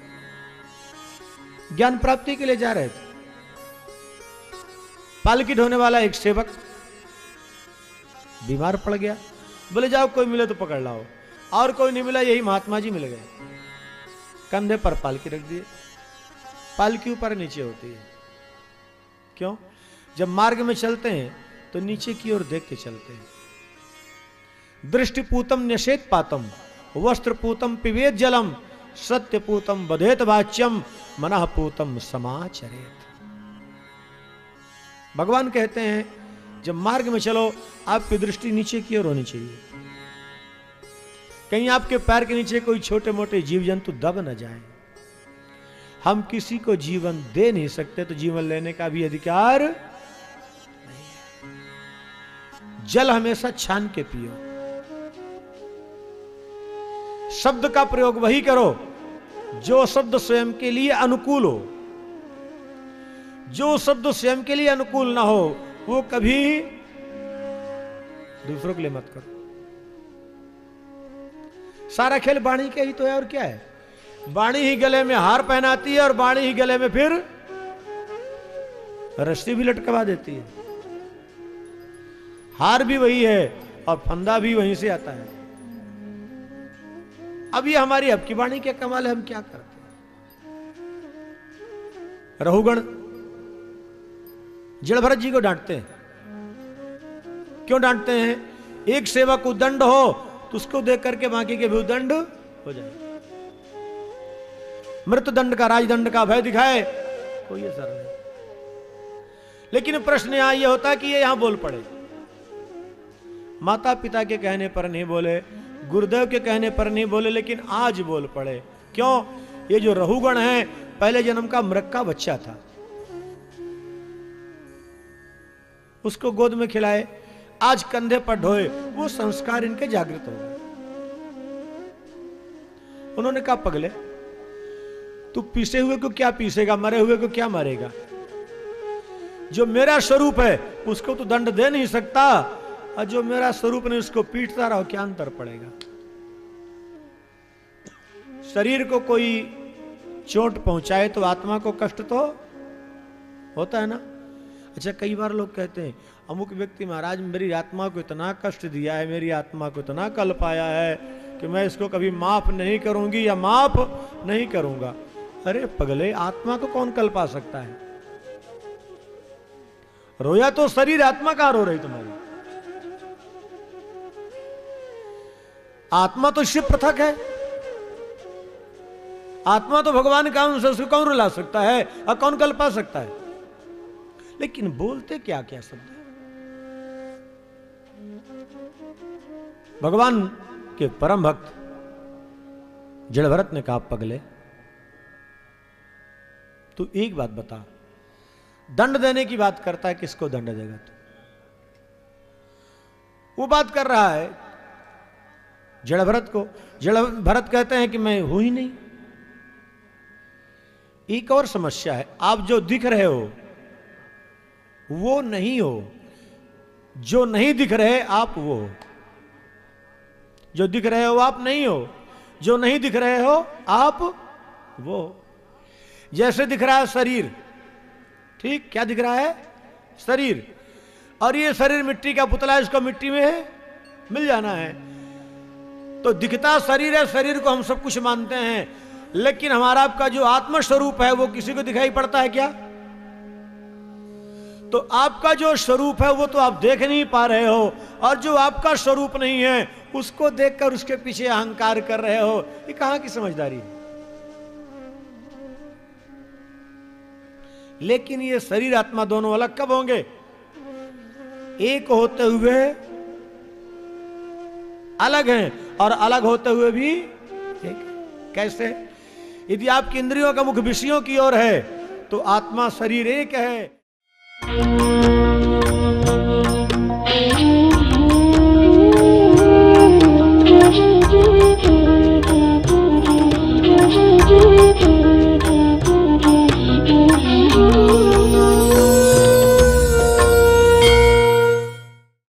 ज्ञान प्राप्ति के लिए जा रहे थे। पालकी ढोने वाला एक सेवक बीमार पड़ गया। बोले जाओ कोई मिले तो पकड़ लाओ। और कोई नहीं मिला, यही महात्मा जी मिल गए। कंधे पर पालकी रख दिए। पालकी ऊपर नीचे होती है। क्यों? जब मार्ग में चलते हैं तो नीचे की ओर देख के चलते हैं। दृष्टिपूतम न्यसेत पातम, वस्त्रपूतम पिबेत जलम, सत्यपूतम बधेत वाच्यम, मनःपूतम समाचरेत। भगवान कहते हैं जब मार्ग में चलो आपकी दृष्टि नीचे की ओर होनी चाहिए। कहीं आपके पैर के नीचे कोई छोटे मोटे जीव जंतु दब न जाए। हम किसी को जीवन दे नहीं सकते, तो जीवन लेने का भी अधिकार नहीं है। जल हमेशा छान के पियो। शब्द का प्रयोग वही करो जो शब्द स्वयं के लिए अनुकूल हो। जो शब्द स्वयं के लिए अनुकूल ना हो वो कभी दूसरों के लिए मत करो। सारा खेल वाणी के ही तो है, और क्या है? वाणी ही गले में हार पहनाती है और वाणी ही गले में फिर रस्सी भी लटकवा देती है। हार भी वही है और फंदा भी वहीं से आता है। अब ये हमारी अब की वाणी क्या कमाल है, हम क्या करते हैं? रहुगण जड़ भरत जी को डांटते हैं। क्यों डांटते हैं? एक सेवक को दंड हो तो उसको देख करके बाकी के भी दंड हो जाए। मृत्यु दंड का, राजदंड का भय दिखाए, कोई असर नहीं। लेकिन प्रश्न यहां यह होता कि ये यहां बोल पड़े। माता पिता के कहने पर नहीं बोले, गुरुदेव के कहने पर नहीं बोले, लेकिन आज बोल पड़े। क्यों? ये जो रहुगण है पहले जन्म का मृग का बच्चा था, उसको गोद में खिलाए। आज कंधे पर ढोए, वो संस्कार इनके जागृत हो गए। उन्होंने कहा पगले, तू पीसे हुए को क्या पीसेगा, मरे हुए को क्या मारेगा? जो मेरा स्वरूप है उसको तो दंड दे नहीं सकता, और जो मेरा स्वरूप नहीं उसको पीटता रहो, क्या अंतर पड़ेगा? शरीर को कोई चोट पहुंचाए तो आत्मा को कष्ट तो होता है ना। अच्छा, कई बार लोग कहते हैं अमुक व्यक्ति महाराज मेरी आत्मा को इतना कष्ट दिया है, मेरी आत्मा को इतना कल पाया है कि मैं इसको कभी माफ नहीं करूंगी या माफ नहीं करूंगा। अरे पगले, आत्मा को कौन कल पा सकता है? रोया तो शरीर, आत्मा कहां रो रही तुम्हारी? आत्मा तो शिव पृथक है, आत्मा तो भगवान का अंश, उसको कौन रुला सकता है और कौन कल पा सकता है? लेकिन बोलते क्या क्या शब्द है। भगवान के परम भक्त जड़भरत ने कहा पगले, तू एक बात बता, दंड देने की बात करता है, किसको दंड देगा तू? वो बात कर रहा है जड़भरत को। जड़भरत कहते हैं कि मैं हूं ही नहीं। एक और समस्या है, आप जो दिख रहे हो वो नहीं हो, जो नहीं दिख रहे आप वो हो। जो दिख रहे हो आप नहीं हो, जो नहीं दिख रहे हो आप वो हो। जैसे दिख रहा है शरीर, ठीक, क्या दिख रहा है? शरीर। और ये शरीर मिट्टी का पुतला है, इसको मिट्टी में मिल जाना है। तो दिखता शरीर है, शरीर को हम सब कुछ मानते हैं, लेकिन हमारा आपका जो आत्म स्वरूप है वो किसी को दिखाई पड़ता है क्या? तो आपका जो स्वरूप है वो तो आप देख नहीं पा रहे हो, और जो आपका स्वरूप नहीं है उसको देखकर उसके पीछे अहंकार कर रहे हो। ये कहां की समझदारी है? लेकिन ये शरीर आत्मा दोनों अलग कब होंगे? एक होते हुए अलग हैं और अलग होते हुए भी एक। कैसे? यदि आपकी इंद्रियों का मुख विषयों की ओर है तो आत्मा शरीर एक है।